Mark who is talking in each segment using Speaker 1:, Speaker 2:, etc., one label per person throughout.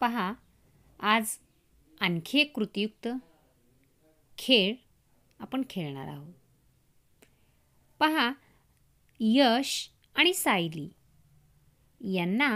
Speaker 1: पहा, आज आणखी एक कृतीयुक्त खेळ आपण खेळणार आहोत. पहा, यश आणि सायली यांना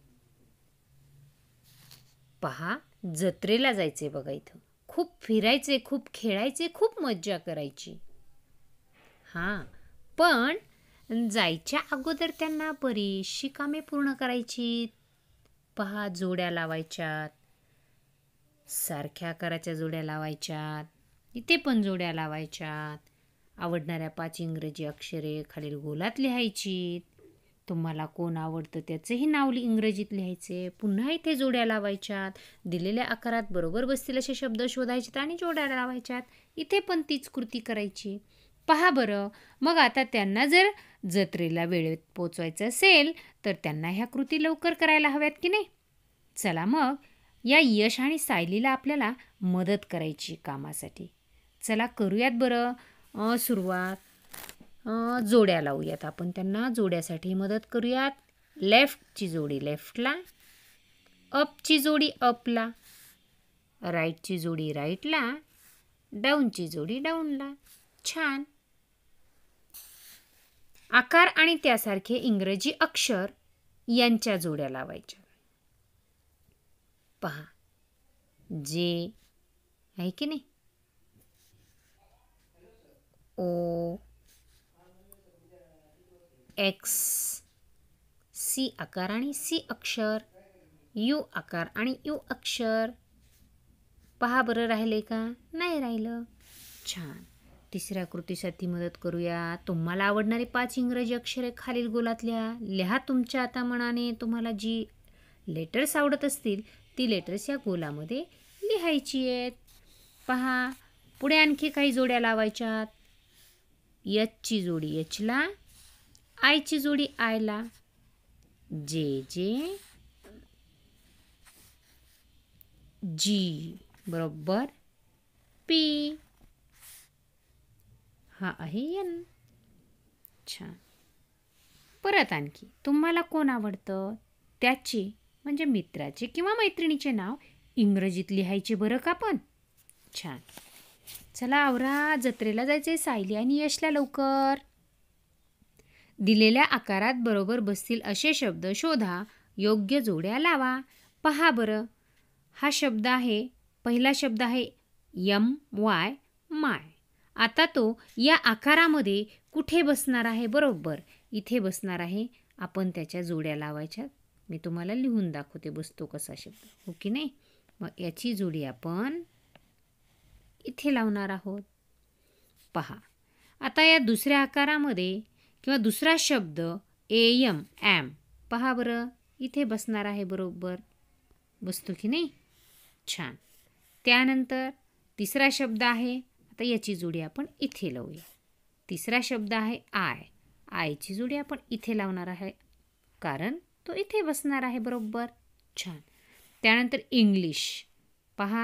Speaker 1: पहा जत्रेला जायचे बघा. इथं खूप फिरायचे, खूप खेळायचे, खूप मज्जा करायची. हां, पण जायच्या अगोदर त्यांना बरीचशी कामे पूर्ण करायची. पहा, जोड्या लावायच्यात, सारख्या आकाराच्या जोड्या लावायच्यात, इथे पण जोड्या लावायच्यात, आवडणाऱ्या 5 इंग्रजी अक्षरे खालील गोलात लिहायची. तुम्हाला कोण आवडतं त्याचंही नाव इंग्रजीत लिहायचे. पुन्हा इथे जोड्या लावायच्यात, दिलेल्या आकारात बरोबर बसतील असे शब्द शोधायचे आणि जोड्या लावायच्यात. इथे पण तीच कृती करायची. पहा बरं, मग आता त्यांना जर जत्रेला वेळेत पोचवायचं असेल तर त्यांना ह्या कृती लवकर करायला हव्यात की नाही. चला मग या यश आणि सायलीला आपल्याला मदत करायची कामासाठी. चला करूयात बरं सुरुवात. जोड्या लावूयात आपण त्यांना. जोड्यासाठी मदत करूयात. लेफ्टची जोडी लेफ्टला, अपची जोडी अपला, राईटची जोडी राईटला, डाऊनची जोडी डाऊनला. छान. आकार आणि त्यासारखे इंग्रजी अक्षर यांच्या जोड्या लावायच्या. पहा, जे आहे की नाही, ओ, एक्स, सी आकार आणि सी अक्षर, यू आकार आणि यू अक्षर. पहा बरं, राहिले का? नाही राहिलं. छान. तिसऱ्या कृतीसाठी मदत करूया. तुम्हाला आवडणारी 5 इंग्रजी अक्षरे खालील गोलात लिहा. लिहा तुमच्या आता मनाने. तुम्हाला जी लेटर्स आवडत असतील ती लेटर्स या गोलामध्ये लिहायची आहेत. पहा, पुढे आणखी काही जोड्या लावायच्यात. एचची जोडी एचला, आयची जोडी आयला, जे जे, जी बरोबर पी, हा आहे एन. छान. परत आणखी तुम्हाला कोण आवडतं त्याचे म्हणजे मित्राचे किंवा मैत्रिणीचे नाव इंग्रजीत लिहायचे बरं का पण. छान. चला आवरा, जत्रेला जायचे सायली आणि यशला लवकर. दिलेल्या आकारात बरोबर बसतील असे शब्द शोधा, योग्य जोड्या लावा. पहा बरं, हा शब्द आहे, पहिला शब्द आहे MY माय. आता तो या आकारामध्ये कुठे बसणार आहे? बरोबर इथे बसणार आहे. आपण त्याच्या जोड्या लावायच्या. मी तुम्हाला लिहून दाखवते बसतो कसा शब्द, हो की नाही. मग याची जोडी आपण इथे लावणार आहोत. पहा, आता या दुसऱ्या आकारामध्ये किंवा दुसरा शब्द AM ॲम, पहा बरं इथे बसणार आहे. बरोबर बसतो की नाही. छान. त्यानंतर तिसरा शब्द आहे, आता याची जोडी आपण इथे लावूया. तिसरा शब्द आहे आयची जोडी आपण इथे लावणार आहे कारण तो इथे बसणार आहे. बरोबर. छान. त्यानंतर इंग्लिश, पहा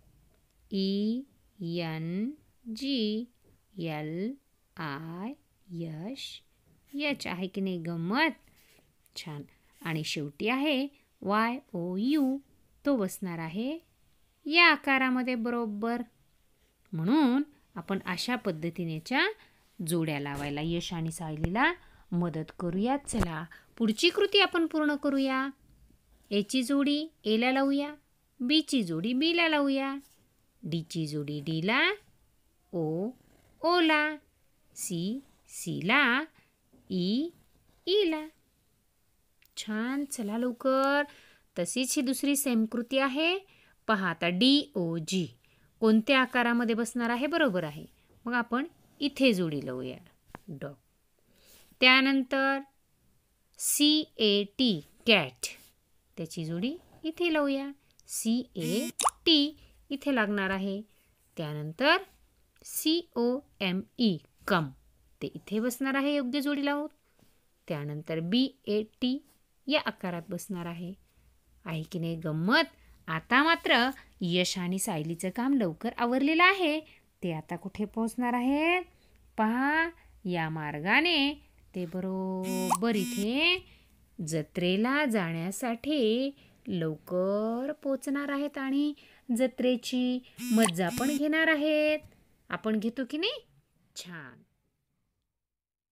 Speaker 1: ENGLI यश, यच आहे की नाही. गंमत. छान. आणि शेवटी आहे YOU, तो बसणार आहे या आकारामध्ये. बरोबर. म्हणून आपण अशा पद्धतीनेच्या जोड्या लावायला यश आणि सायलीला मदत करूया. चला पुढची कृती आपण पूर्ण करूया. एची जोडी एला लावूया, बीची जोडी बीला लावूया, डीची जोडी डीला, ओला, सीला, ईला. छान. चला लवकर. तशीच ही दुसरी सेम कृती आहे. पहा आता DOG कोणत्या आकारामध्ये बसणार आहे? बरोबर आहे. मग आपण इथे जोडी लावूया, डॉग. त्यानंतर CAT कॅट, त्याची जोडी इथे लावूया. CAT इथे लागणार आहे. त्यानंतर COME कम, ते इथे बसणार आहे योग्य जोडी लावून. त्यानंतर BAT या आकारात बसणार आहे. की नाही गंमत. आता मात्र यश आणि सायलीचं काम लवकर आवरलेलं आहे. ते आता कुठे पोहोचणार आहेत? पहा, या मार्गाने ते बरोबर इथे जत्रेला जाण्यासाठी लवकर पोचणार आहेत आणि जत्रेची मज्जा पण घेणार आहेत. आपण घेतो की नाही? छान.